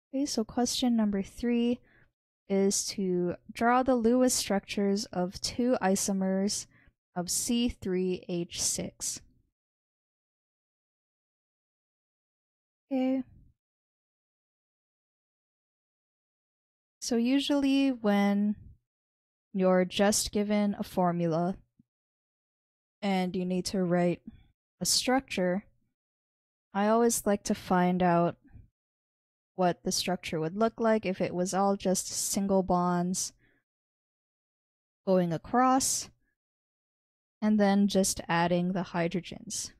Okay, so question number 3 is to draw the Lewis structures of two isomers of C3H6. Okay. So usually when you're just given a formula and you need to write a structure, I always like to find out what the structure would look like if it was all just single bonds going across and then just adding the hydrogens.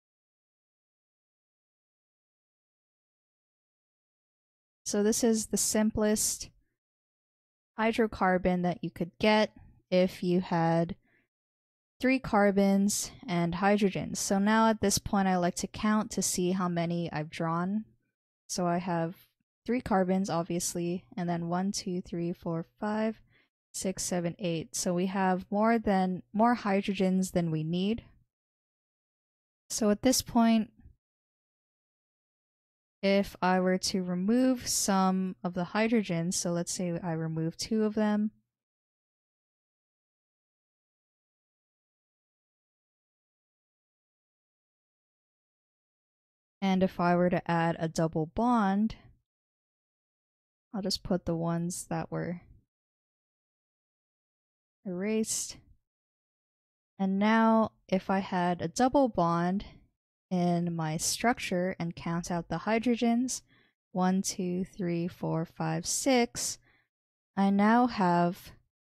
So this is the simplest hydrocarbon that you could get if you had 3 carbons and hydrogens. So now at this point I like to count to see how many I've drawn. So I have 3 carbons obviously, and then 1, 2, 3, 4, 5, 6, 7, 8. So we have more hydrogens than we need. So at this point, if I were to remove some of the hydrogens, so let's say I remove 2 of them, and if I were to add a double bond, I'll just put the ones that were erased. And now if I had a double bond in my structure and count out the hydrogens, 1, 2, 3, 4, 5, 6, I now have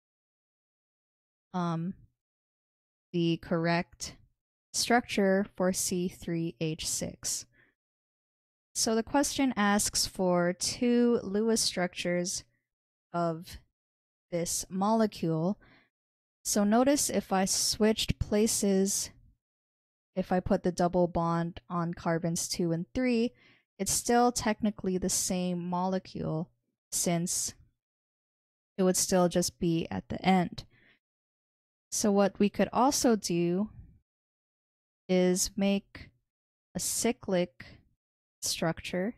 the correct structure for C3H6. So the question asks for 2 Lewis structures of this molecule. So notice if I switched places, if I put the double bond on carbons 2 and 3, it's still technically the same molecule since it would still just be at the end. So what we could also do is make a cyclic structure.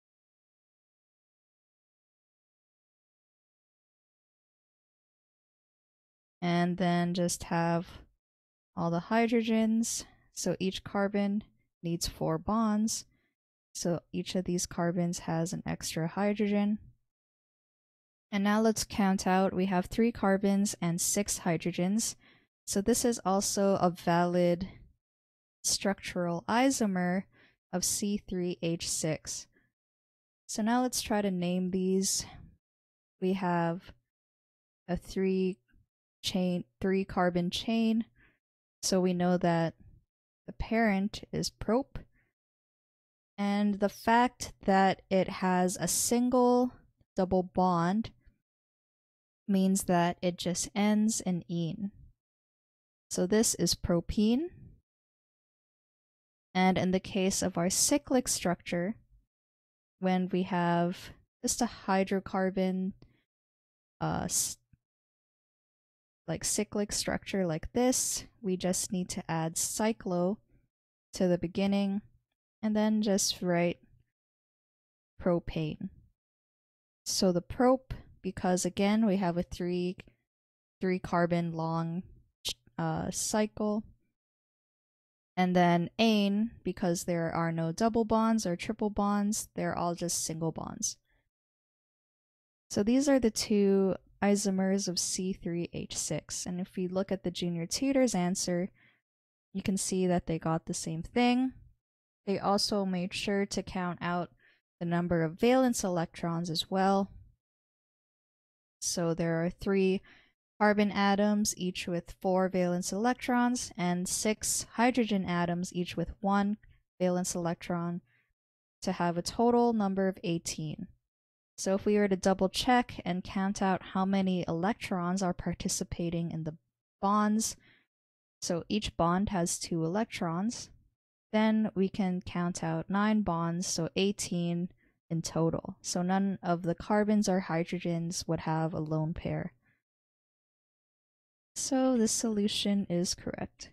And then just have all the hydrogens. So each carbon needs 4 bonds. So each of these carbons has an extra hydrogen. And now let's count out. We have 3 carbons and 6 hydrogens. So this is also a valid structural isomer of C3H6. So now let's try to name these. We have a 3 carbon chain. So we know that the parent is prop. And the fact that it has a single double bond means that it just ends in -ene. So this is propene. And in the case of our cyclic structure, when we have just a hydrocarbon like cyclic structure like this, we just need to add cyclo to the beginning and then just write propane. So the prop, because again we have a 3 carbon long cycle, and then ane, because there are no double bonds or triple bonds, they're all just single bonds. So these are the 2 isomers of C3H6, and if we look at the junior tutor's answer, you can see that they got the same thing. They also made sure to count out the number of valence electrons as well. So there are 3 carbon atoms, each with 4 valence electrons, and 6 hydrogen atoms, each with 1 valence electron, to have a total number of 18. So if we were to double check and count out how many electrons are participating in the bonds, so each bond has 2 electrons, then we can count out 9 bonds, so 18 in total. So none of the carbons or hydrogens would have a lone pair. So this solution is correct.